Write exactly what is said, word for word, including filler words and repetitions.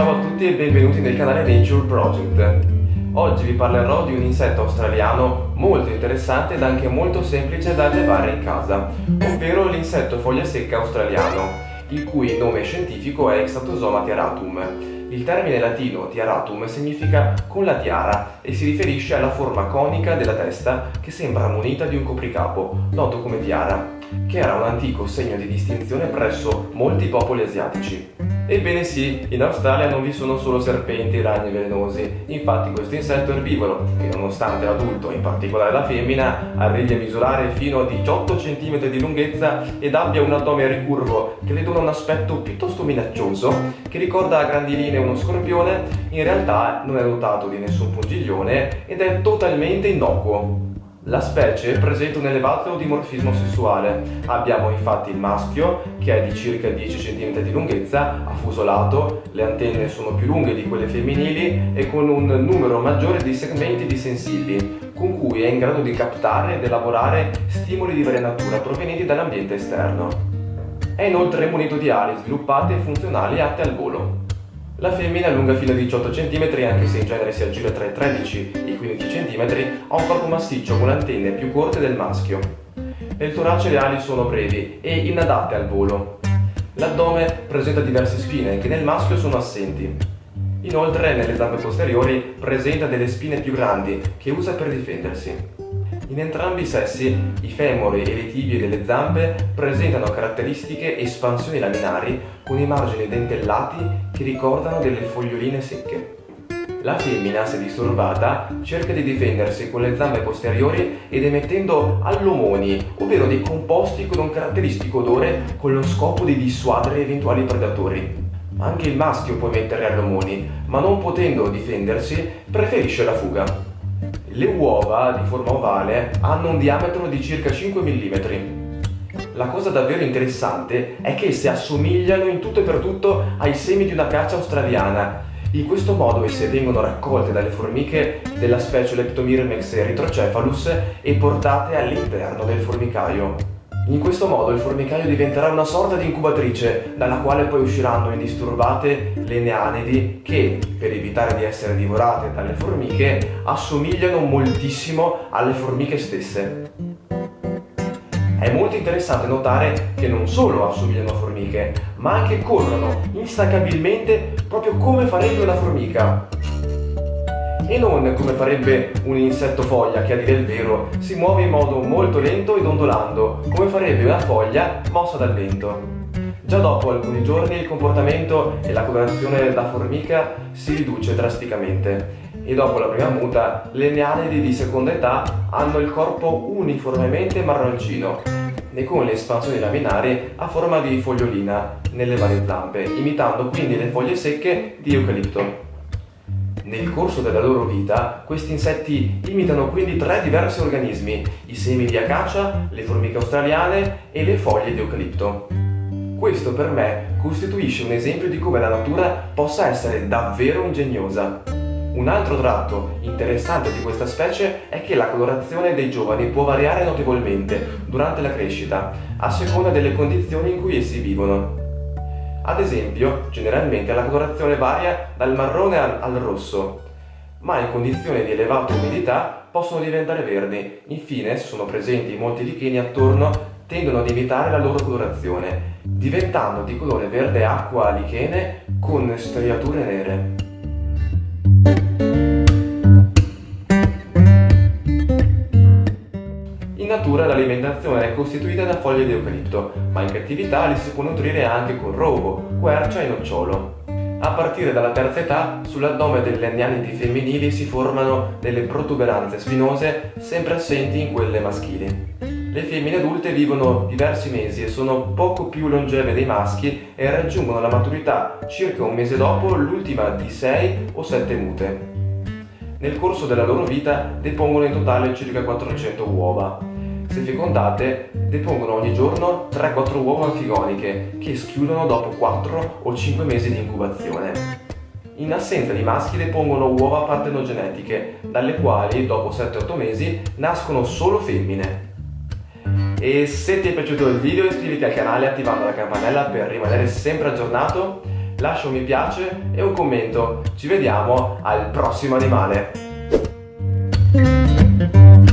Ciao a tutti e benvenuti nel canale Nature Project. Oggi vi parlerò di un insetto australiano molto interessante ed anche molto semplice da allevare in casa, ovvero l'insetto foglia secca australiano, il cui nome scientifico è Exatosoma tiaratum. Il termine latino tiaratum significa con la tiara e si riferisce alla forma conica della testa che sembra munita di un copricapo, noto come tiara, che era un antico segno di distinzione presso molti popoli asiatici. Ebbene sì, in Australia non vi sono solo serpenti e ragni velenosi, infatti questo insetto erbivoro, che nonostante l'adulto, in particolare la femmina, arrivi a misurare fino a diciotto centimetri di lunghezza ed abbia un addome ricurvo che le dona un aspetto piuttosto minaccioso, che ricorda a grandi linee uno scorpione, in realtà non è dotato di nessun pungiglione ed è totalmente innocuo. La specie presenta un elevato dimorfismo sessuale. Abbiamo infatti il maschio, che è di circa dieci centimetri di lunghezza, affusolato, le antenne sono più lunghe di quelle femminili e con un numero maggiore di segmenti di sensilli, con cui è in grado di captare ed elaborare stimoli di varia natura provenienti dall'ambiente esterno. È inoltre munito di ali sviluppate e funzionali atte al volo. La femmina è lunga fino a diciotto centimetri, anche se in genere si aggira tra i tredici e i quindici centimetri, ha un corpo massiccio con antenne più corte del maschio. Nel torace le ali sono brevi e inadatte al volo. L'addome presenta diverse spine che nel maschio sono assenti. Inoltre nelle zampe posteriori presenta delle spine più grandi che usa per difendersi. In entrambi i sessi, i femori e le tibie delle zampe presentano caratteristiche espansioni laminari con i margini dentellati che ricordano delle foglioline secche. La femmina, se disturbata, cerca di difendersi con le zampe posteriori ed emettendo allomoni, ovvero dei composti con un caratteristico odore con lo scopo di dissuadere eventuali predatori. Anche il maschio può emettere allomoni, ma non potendo difendersi, preferisce la fuga. Le uova, di forma ovale, hanno un diametro di circa cinque millimetri. La cosa davvero interessante è che esse assomigliano in tutto e per tutto ai semi di una caccia australiana. In questo modo esse vengono raccolte dalle formiche della specie Leptomyrmex erythrocephalus e portate all'interno del formicaio. In questo modo il formicaio diventerà una sorta di incubatrice dalla quale poi usciranno indisturbate le neanidi che, per evitare di essere divorate dalle formiche, assomigliano moltissimo alle formiche stesse. È molto interessante notare che non solo assomigliano a formiche, ma anche corrono instancabilmente proprio come farebbe una formica. E non come farebbe un insetto foglia che, a dire il vero, si muove in modo molto lento ed ondolando, come farebbe una foglia mossa dal vento. Già dopo alcuni giorni il comportamento e la colorazione da formica si riduce drasticamente e dopo la prima muta le neanidi di seconda età hanno il corpo uniformemente marroncino e con le espansioni laminari a forma di fogliolina nelle varie zampe, imitando quindi le foglie secche di eucalipto. Nel corso della loro vita, questi insetti imitano quindi tre diversi organismi: i semi di acacia, le formiche australiane e le foglie di eucalipto. Questo per me costituisce un esempio di come la natura possa essere davvero ingegnosa. Un altro tratto interessante di questa specie è che la colorazione dei giovani può variare notevolmente durante la crescita, a seconda delle condizioni in cui essi vivono. Ad esempio, generalmente la colorazione varia dal marrone al, al rosso, ma in condizioni di elevata umidità possono diventare verdi. Infine, se sono presenti molti licheni attorno, tendono ad imitare la loro colorazione, diventando di colore verde acqua lichene con striature nere. In natura l'alimentazione è costituita da foglie di eucalipto, ma in cattività li si può nutrire anche con rovo, quercia e nocciolo. A partire dalla terza età, sull'addome delle neanidi femminili si formano delle protuberanze spinose sempre assenti in quelle maschili. Le femmine adulte vivono diversi mesi e sono poco più longeve dei maschi e raggiungono la maturità circa un mese dopo l'ultima di sei o sette mute. Nel corso della loro vita depongono in totale circa quattrocento uova. Se fecondate, depongono ogni giorno tre quattro uova anfigoniche che schiudono dopo quattro o cinque mesi di incubazione. In assenza di maschi depongono uova partenogenetiche, dalle quali dopo sette otto mesi nascono solo femmine. E se ti è piaciuto il video iscriviti al canale attivando la campanella per rimanere sempre aggiornato. lascia un mi piace e un commento. Ci vediamo al prossimo animale.